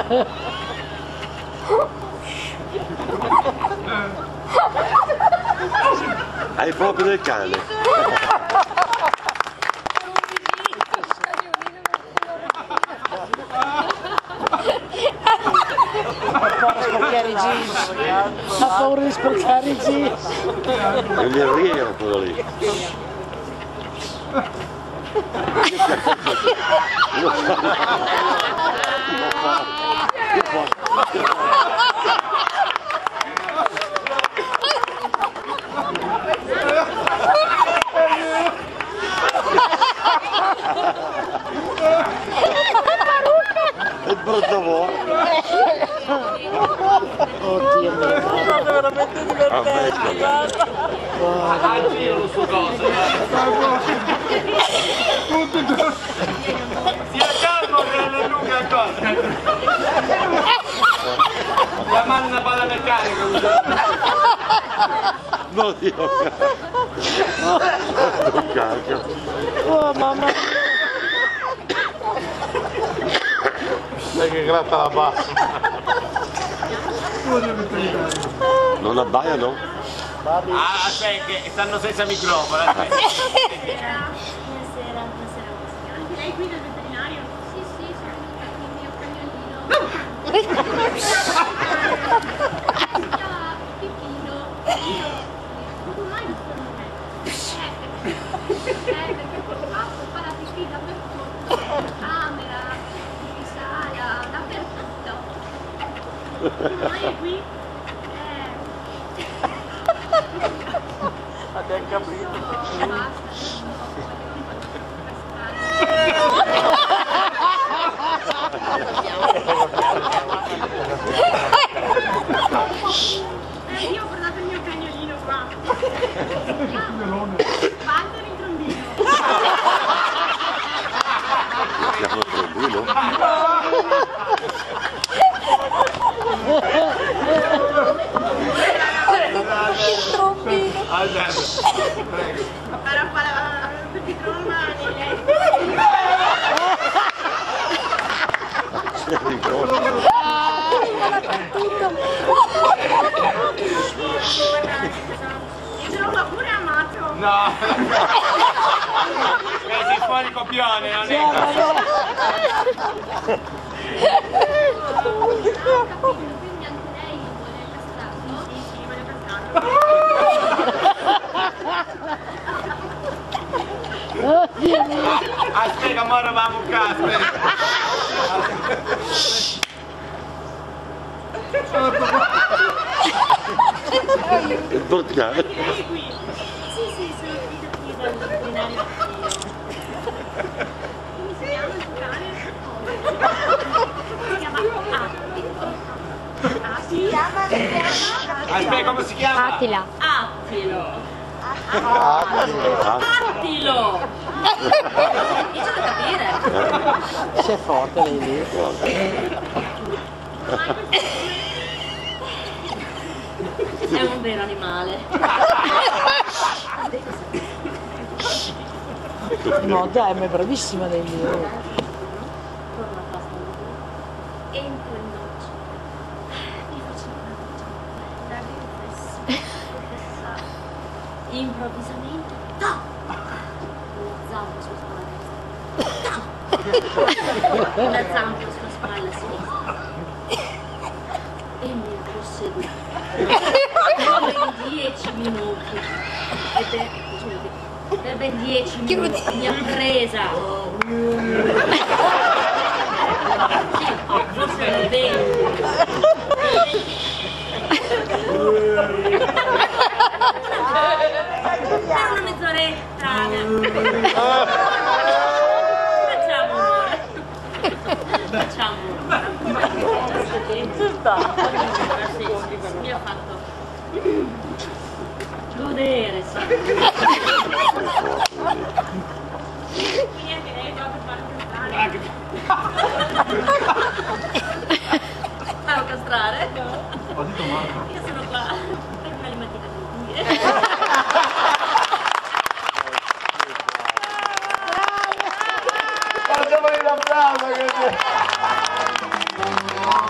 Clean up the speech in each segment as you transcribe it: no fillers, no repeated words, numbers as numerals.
Hai proprio del cane. Sporcare i jeans, ha paura di sporcare i jeans. Non gli arriva quello lì. È brutto vuoto. Oddio mio. È veramente divertente, guarda. Girano su cosa. Sia calmo che è lunga cosa. La mano una palla meccanica. No, Dio. Non cacchio. Oh mamma. Sai che gratta la bassa. Non abbaiano? Ah, aspetta, che stanno senza microfono. Buonasera, buonasera. Anche lei guida il veterinario? Sì, sì, sono venuta con il mio cagnolino. Si chiama Pipino. Non mai visto il nome. Perché purtroppo fa la pipì dappertutto. Camera, in sala, dappertutto. Ormai è qui. Abbiamo capito. Io ho portato il mio cagnolino qua. Walter il trombino. Chiamo il trombino? Para tutti i trombani. E ce l'ho qua pure amato. No! Sei fuori copione, non è? Quindi anche lei vuole castrarlo? Sì, sì, voglio castrarlo. Aspetta, mo eravamo a casa. Il portiere. Lei qui? Sì, sì, sono qui dal veterinario. Come si chiama il tuo cane? Si chiama Attila. Aspetta, come si chiama? Attila. Attilo. Attilo. Dice da capire. Sei forte lei lì. È un vero animale. No dai, ma è bravissima lei lì. Entro in doccia. Mi faccio una doccia. Da riflessare. Improvvisamente. No! Una zampa sulla spalla destra. Una zampa sulla spalla sinistra. E mi ha posseduto. Per 10 minuti. Per ben 10 minuti mi ha presa. Sì, forse 20. Per una mezz'oretta. Facciamo un'ora. Facciamo un'ora. Mi ha fatto godere, sì. Quindi anche lei va per farlo castrare. Farlo castrare? Ho detto Marco. Io sono qua per una limatina di unghie. Facciamogli un applauso!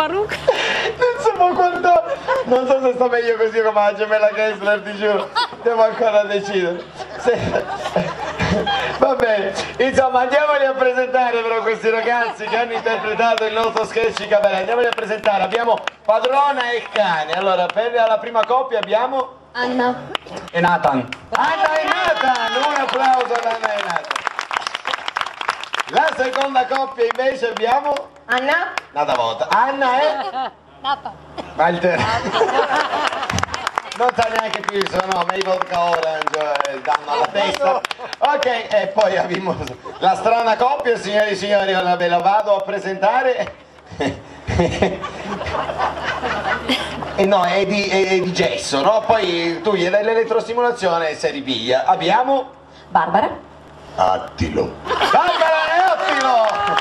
parrucca. Non si può guardare. Non so se sta meglio così come la gemella Kessler, ti giuro. Devo ancora decidere. Va bene, insomma andiamoli a presentare però questi ragazzi che hanno interpretato il nostro sketch Cabaret. Andiamoli a presentare, abbiamo Padrona e Cane. Allora, per la prima coppia abbiamo Anna e Nathan. Anna e Nathan, un applauso ad Anna e Nathan. La seconda coppia invece abbiamo Anna Nata Vota. Anna e Walter. Non sa neanche più il suo nome, i vodka orange danno alla testa. Ok, e poi abbiamo la strana coppia, signori e signori, ve la vado a presentare. E no, è di gesso, no? Poi tu gli dai l'elettrostimolazione e si ripiglia. Abbiamo Barbara Attilo. Barbara e Attilo!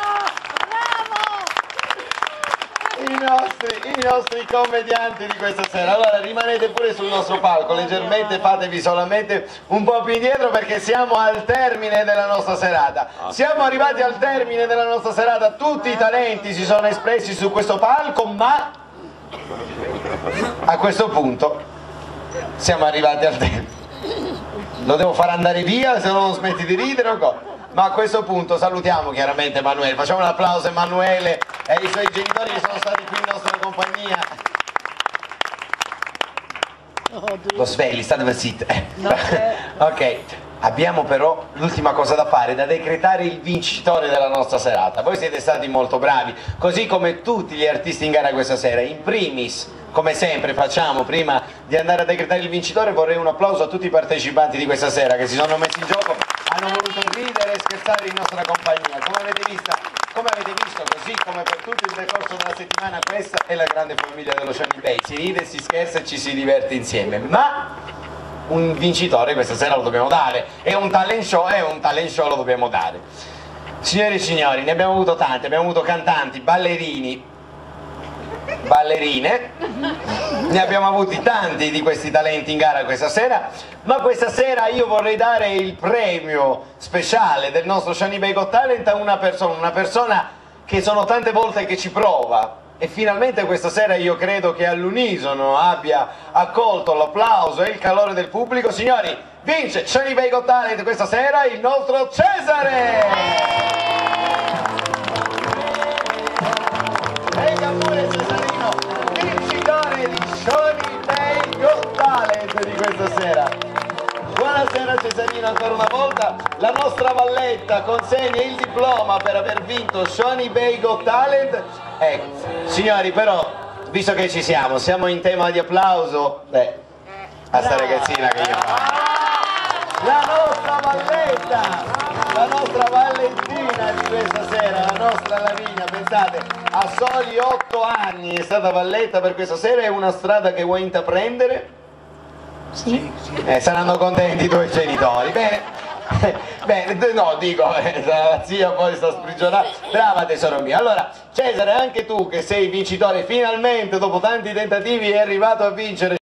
I nostri commedianti di questa sera. Allora rimanete pure sul nostro palco, leggermente fatevi solamente un po' più indietro perché siamo al termine della nostra serata. Siamo arrivati al termine della nostra serata, tutti i talenti si sono espressi su questo palco, ma a questo punto siamo arrivati al termine. Lo devo far andare via se no non smetti di ridere o cosa? Ma a questo punto salutiamo chiaramente Emanuele, facciamo un applauso a Emanuele e ai suoi genitori che sono stati qui in nostra compagnia. Lo svegli, state zitti. Ok, abbiamo però l'ultima cosa da fare, da decretare il vincitore della nostra serata. Voi siete stati molto bravi, così come tutti gli artisti in gara questa sera. In primis, come sempre facciamo, prima di andare a decretare il vincitore, vorrei un applauso a tutti i partecipanti di questa sera che si sono messi in gioco, hanno voluto ridere e scherzare in nostra compagnia. Come avete visto, così come per tutto il decorso della settimana, questa è la grande famiglia dello Shani Bay. Si ride, si scherza e ci si diverte insieme. Ma un vincitore questa sera lo dobbiamo dare, è un talent show lo dobbiamo dare. Signori e signori, ne abbiamo avuto tanti, abbiamo avuto cantanti, ballerine, ne abbiamo avuti tanti di questi talenti in gara questa sera, ma questa sera io vorrei dare il premio speciale del nostro Shani Bay Got Talent a una persona che sono tante volte che ci prova e finalmente questa sera io credo che all'unisono abbia accolto l'applauso e il calore del pubblico. Signori, vince Shani Bay Got Talent questa sera il nostro Cesare! Pure Cesarino, vincitore di Shani Bay Got Talent di questa sera. Buonasera Cesarino ancora una volta, la nostra Valletta consegna il diploma per aver vinto Shani Bay Got Talent. Ecco, signori, però, visto che ci siamo in tema di applauso, a sta ragazzina che io fa. La nostra Valletta, la nostra Valentina di questa sera, la nostra Lavinia, pensate, a soli 8 anni è stata Valletta per questa sera, è una strada che vuoi intraprendere? Sì. Saranno contenti i tuoi genitori, bene, no, dico, la zia poi sta sprigionando, brava tesoro mio. Allora, Cesare, anche tu che sei vincitore, finalmente dopo tanti tentativi è arrivato a vincere